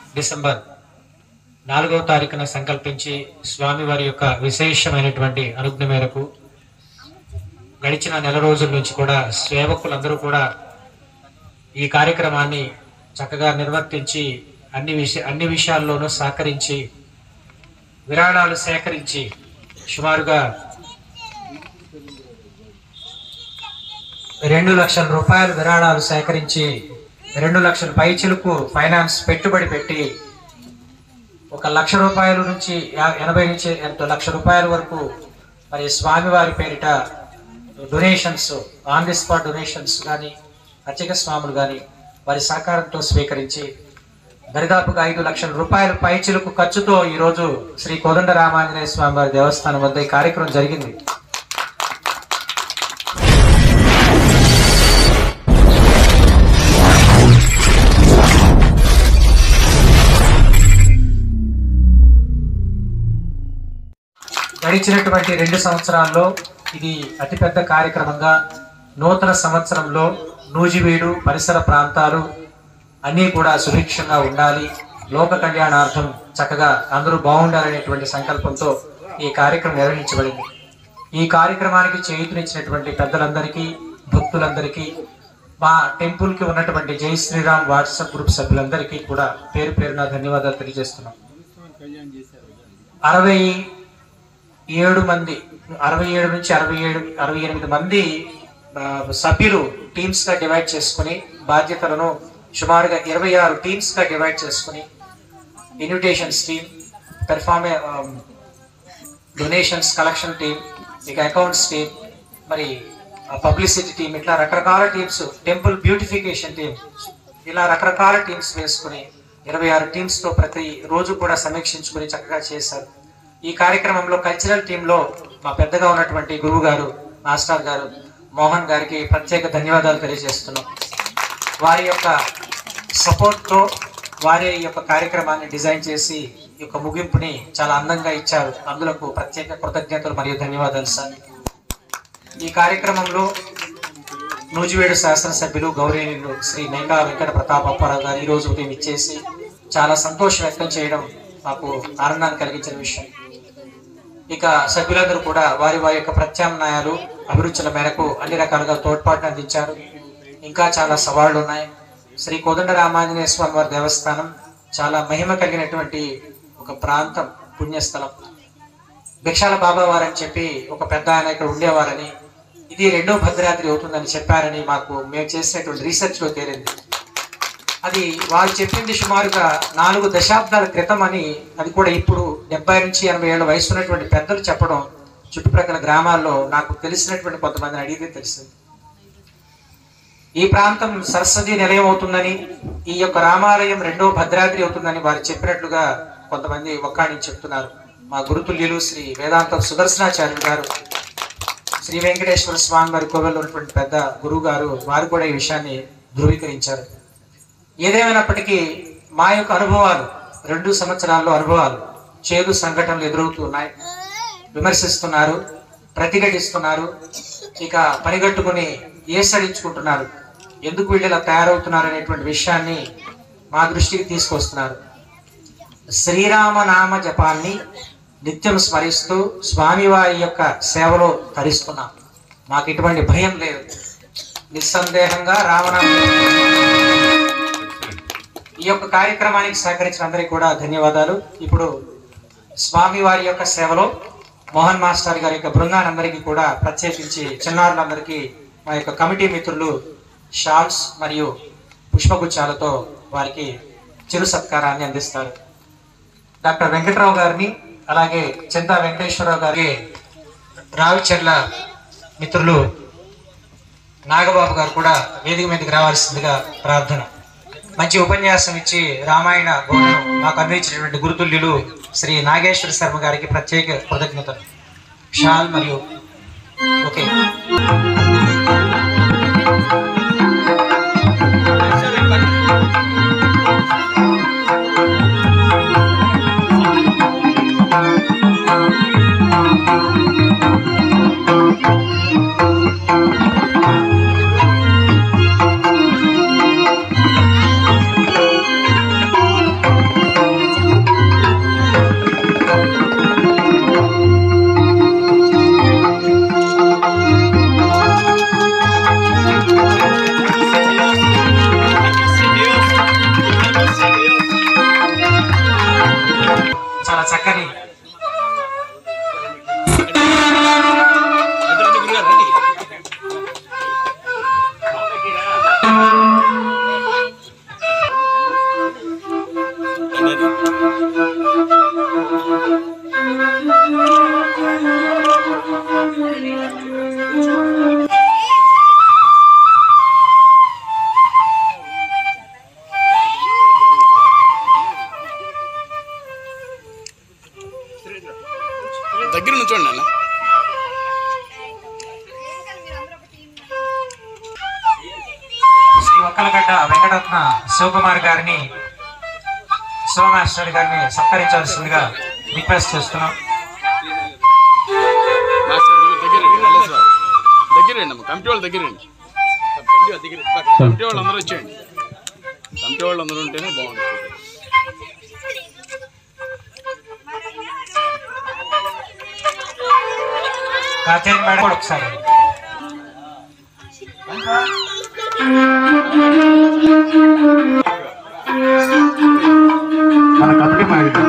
December 4వ తారీఖున సంకల్పించి స్వామివారి యొక్క విశేషమైనటువంటి అనుజ్ఞ మేరకు గడిచిన నెల రోజుల నుంచి కూడా సేవకులందరూ కూడా ఈ కార్యక్రమాన్ని చక్కగా నిర్వర్తించి అన్ని విషయాల్లోనూ సహకరించి విరాళాలు సేకరించి సుమారుగా 2 లక్షల రూపాయలు విరాళాలు సేకరించి 2 లక్షల పైచిలకు ఫైనాన్స్ పెట్టుబడి పెట్టి 1 లక్ష రూపాయల నుంచి 80 నుంచి 1 లక్ష రూపాయల వరకు మరి స్వామివారి పేరిట donations, on the spot donations కానీ అర్చక స్వాములు కానీ వారి సహకారంతో స్వీకరించి దరిదాపుగా 5 లక్షల రూపాయల పైచిలకు ఖర్చుతో ఈరోజు శ్రీ కోదండ రామాంజనేయ స్వామి వారి దేవస్థానం వద్ద ఈ కార్యక్రమం జరిగింది. గడిచినటువంటి 2 సంవత్సరాల్లో ఇది అతిపెద్ద కార్యక్రమంగా నూతన సంవత్సరంలో నూజివీడు పరిసర ప్రాంతాలు అన్నీ కూడా సుభిక్షంగా ఉండాలి, లోక కళ్యాణార్థం చక్కగా అందరూ బాగుండాలనేటువంటి సంకల్పంతో ఈ కార్యక్రమం నిర్వహించబడింది. ఈ కార్యక్రమానికి చేయూతనిచ్చినటువంటి పెద్దలందరికీ, భక్తులందరికీ, మా టెంపుల్కి ఉన్నటువంటి జై శ్రీరామ్ వాట్సాప్ గ్రూప్ సభ్యులందరికీ కూడా పేరు పేరున ధన్యవాదాలు తెలియజేస్తున్నాం. 67 మంది 67 నుంచి 68 మంది సభ్యులు టీమ్స్ గా డివైడ్ చేసుకుని బాధ్యతలను సుమారుగా 26 టీమ్స్ గా డివైడ్ చేసుకుని invitations team, donations collection team, ఇక అకౌంట్స్ టీమ్, మరి పబ్లిసిటీ టీమ్, ఇట్లా రకరకాల టీమ్స్, టెంపుల్ బ్యూటిఫికేషన్ టీమ్, ఇలా రకరకాల టీమ్స్ వేసుకుని 26 టీమ్స్ తో ప్రతి రోజు కూడా సమీక్షించుకుని చక్కగా చేశారు. ఈ కార్యక్రమంలో కల్చరల్ టీంలో మా పెద్దగా ఉన్నటువంటి గురువు గారు, మాస్టర్ గారు మోహన్ గారికి ప్రత్యేక ధన్యవాదాలు తెలియజేస్తున్నాం. వారి యొక్క సపోర్ట్తో వారే ఈ యొక్క కార్యక్రమాన్ని డిజైన్ చేసి ఈ యొక్క ముగింపుని చాలా అందంగా ఇచ్చారు. అందులకు ప్రత్యేక కృతజ్ఞతలు మరియు ధన్యవాదాలు సార్. ఈ కార్యక్రమంలో నూజివేడు శాసనసభ్యులు గౌరవనీయులు శ్రీ మేకా వెంకట ప్రతాపప్పారావు గారు ఈరోజు ఉదయం ఇచ్చేసి చాలా సంతోషం వ్యక్తం చేయడం మాకు ఆనందాన్ని కలిగించిన విషయం. ఇక సభ్యులందరూ కూడా వారి యొక్క ప్రత్యామ్నాయాలు, అభిరుచుల మేరకు అన్ని రకాలుగా తోడ్పాటును అందించారు. ఇంకా చాలా సవాళ్లు ఉన్నాయి. శ్రీ కోదండ రామాంజనేయ స్వామి వారి దేవస్థానం చాలా మహిమ కలిగినటువంటి ఒక ప్రాంతం, పుణ్యస్థలం. భిక్షాల బాబా వారని చెప్పి ఒక పెద్ద ఆయన ఇక్కడ ఉండేవారని, ఇది 2వ భద్రాద్రి అవుతుందని చెప్పారని మేము చేసినటువంటి రీసెర్చ్ లో తేలింది. అది వాళ్ళు చెప్పింది సుమారుగా 4 దశాబ్దాల క్రితం అని. అది కూడా ఇప్పుడు 70 నుంచి 80 ఏళ్ల వయసు ఉన్నటువంటి పెద్దలు చెప్పడం చుట్టుప్రక్కల గ్రామాల్లో నాకు తెలిసినటువంటి కొంతమందిని అడిగితే తెలిసింది. ఈ ప్రాంతం సరస్వతి నిలయం అవుతుందని, ఈ యొక్క రామాలయం 2వ భద్రాద్రి అవుతుందని వారు చెప్పినట్లుగా కొంతమంది ఒక్కాణి చెప్తున్నారు. మా గురుతుల్యులు శ్రీ వేదాంత సుదర్శనాచార్యులు గారు, శ్రీ వెంకటేశ్వర స్వామి వారి కోవెల్లో ఉన్నటువంటి పెద్ద గురువు గారు, వారు కూడా ఈ విషయాన్ని ధృవీకరించారు. ఏదేమైనప్పటికీ మా యొక్క అనుభవాలు, 2 సంవత్సరాల్లో అనుభవాలు, చేదు సంఘటనలు ఎదురవుతున్నాయి. విమర్శిస్తున్నారు, ప్రతిఘటిస్తున్నారు, ఇక పనిగట్టుకుని ఏసడించుకుంటున్నారు. ఎందుకు వీళ్ళు ఇలా తయారవుతున్నారు అనేటువంటి విషయాన్ని మా దృష్టికి తీసుకొస్తున్నారు. శ్రీరామనామ జపాన్ని నిత్యం స్మరిస్తూ స్వామివారి యొక్క సేవలో తరిస్తున్నాం. మాకు ఇటువంటి భయం లేదు. నిస్సందేహంగా ఈ యొక్క కార్యక్రమానికి సహకరించిన అందరికీ కూడా ధన్యవాదాలు. ఇప్పుడు స్వామి వారి యొక్క సేవలో మోహన్ మాస్టర్ గారి యొక్క బృందానందరికీ కూడా ప్రత్యేకించి చిన్నారులందరికీ మా యొక్క కమిటీ మిత్రులు షాల్స్ మరియు పుష్పగుచ్చాలతో వారికి చిరు సత్కారాన్ని అందిస్తారు. డాక్టర్ వెంకటరావు గారిని, అలాగే చింతా వెంకటేశ్వరరావు గారి, రావిచెర్ల మిత్రులు నాగబాబు గారు కూడా వేదిక మీదకి రావాల్సిందిగా ప్రార్థన. మంచి ఉపన్యాసం ఇచ్చి రామాయణ బోధను మాకు అందించినటువంటి గురుతుల్యులు శ్రీ నాగేశ్వర శర్మ గారికి ప్రత్యేక కృతజ్ఞతలు. షాల్ మరియు ఓకే దగ్గర నుంచి చూడండి అన్న. శ్రీ ఒక్కలగడ్డ వెంకటరత్న శివకుమార్ గారిని శివమాస్టర్ గారిని సత్కరించవలసిందిగా రిక్వెస్ట్ చేస్తున్నాం. దగ్గరండి అమ్మ, కమిటీ వాళ్ళు దగ్గరండి. కమిటీ వాళ్ళు అందరూ వచ్చేయండి. కమిటీ వాళ్ళు అందరూ ఉంటేనే బాగుంటుంది. కాచేరి మేడం కూడా ఒకసారి మన కమిటీ మాది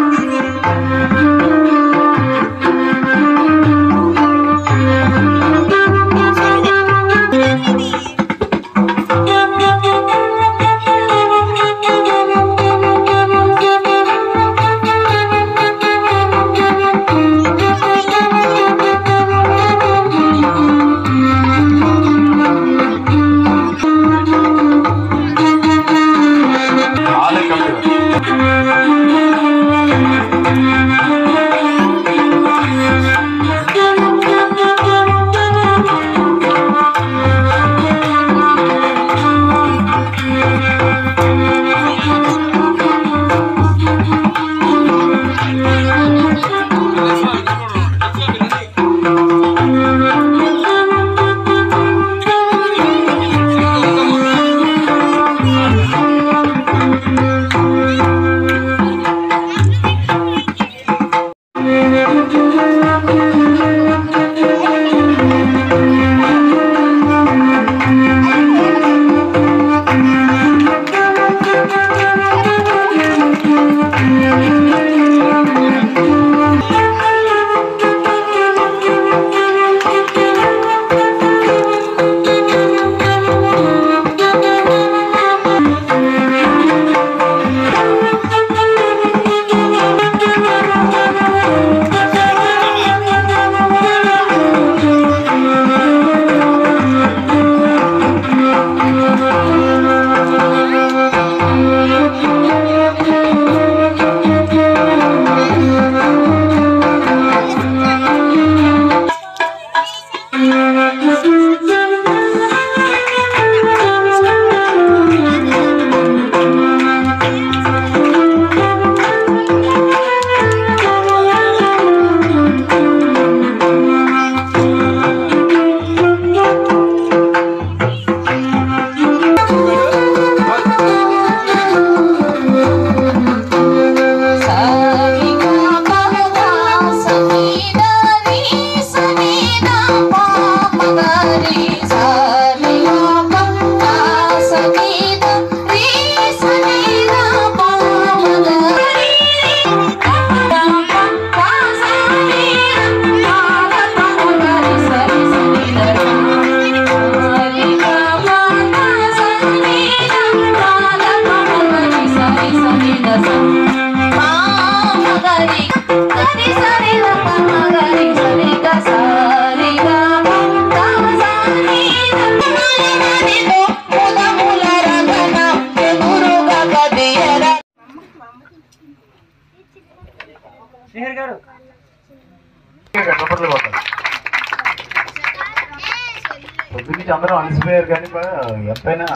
పొద్దున్నుంచి అందరూ అలసిపోయారు కానీ ఎంతైనా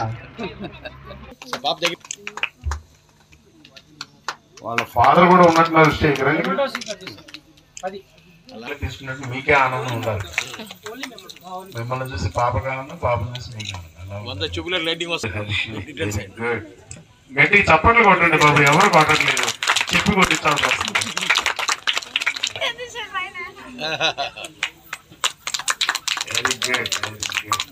వాళ్ళ ఫాదర్ కూడా ఉన్నట్టున్నారు స్టేజ్ తీసుకున్నట్టు మీకే ఆనందం ఉండాలి. మిమ్మల్ని చూసి పాపకి ఆనందం, పాపను చూసి మీకు గట్టిగా చప్పట్లు కొట్టండి బాబు, ఎవరు కొట్టట్లేదు, చెప్పి కొట్టించాల్సి వస్తుంది. Very good, very good.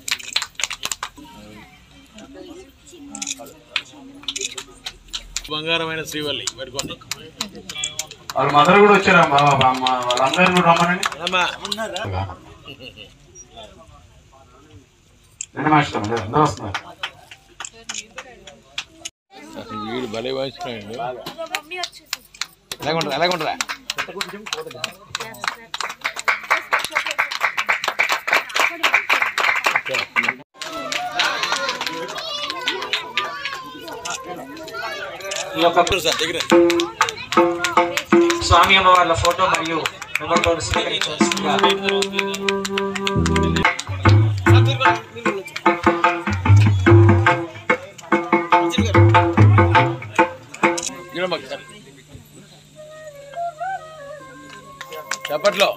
బంగారమైన శ్రీవల్లి పెట్టుకోండి. వాళ్ళ మదర్ కూడా వచ్చారమ్మా, వాళ్ళందరూ కూడా రమ్మనండి. అందరూ వస్తున్నారు. వీడు భలే వాయిస్తున్నాడు. ఎలాగుంటారా ఈ యొక్క స్వామి అమ్మవార్ల ఫోటో మరియు మెమోటోను స్వీకరించవలసిందిగా చప్పట్లో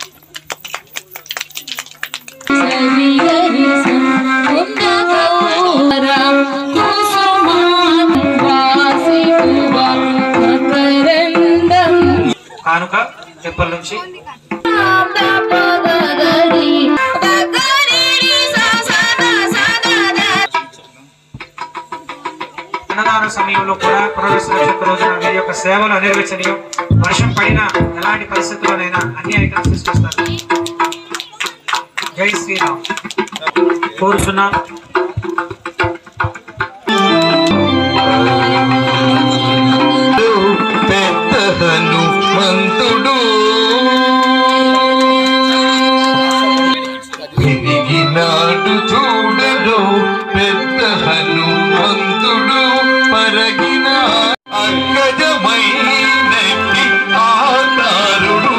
కానుక టెంపుల్ నుంచి అన్నదాన సమయంలో కూడా పునరుద్ధరించిన రోజున వీరి యొక్క సేవలు అనిర్వచనీయం. వర్షం పడినా ఎలాంటి పరిస్థితుల్లోనైనా అన్ని ఐటమ్స్ తీసుకొస్తారు. జై శ్రీరామ్ కోరుచున్నా. హనుమంతుడు వినిగినాడు చూడరు పెద్ద హనుమంతుడు పరగిన అగ్గజమైనట్టి ఆకారుడు.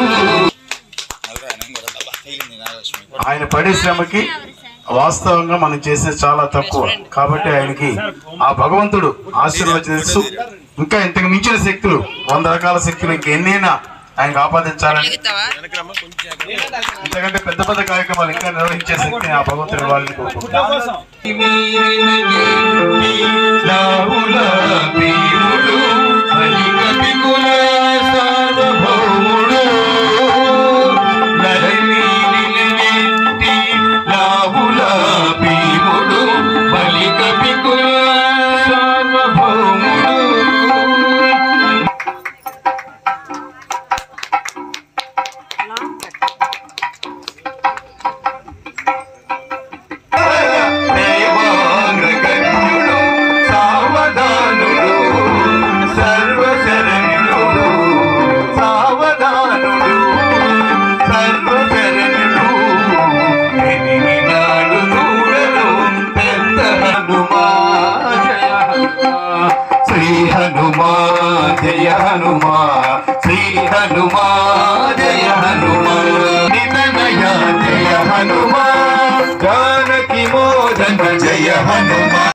ఆయన పడే శ్రమకి వాస్తవంగా మనం చేసేది చాలా తక్కువ కాబట్టి ఆయనకి ఆ భగవంతుడు ఆశీర్వదిస్తూ ఇంకా ఇంతకు మించిన శక్తులు 100 రకాల శక్తులు ఇంకెన్నైనా ఆయనకు ఆపాదించాలని ఇంతకంటే పెద్ద పెద్ద కార్యక్రమాలు ఇంకా నిర్వహించే శక్తిని ఆ భగవంతుడు ఇవ్వాలని కోరుకుంటున్నాను. జయ హనుమా శ్రీ హనుమా జయ హనుమా నితనయ జయ హనుమా జానకి మోదన జయ హనుమా.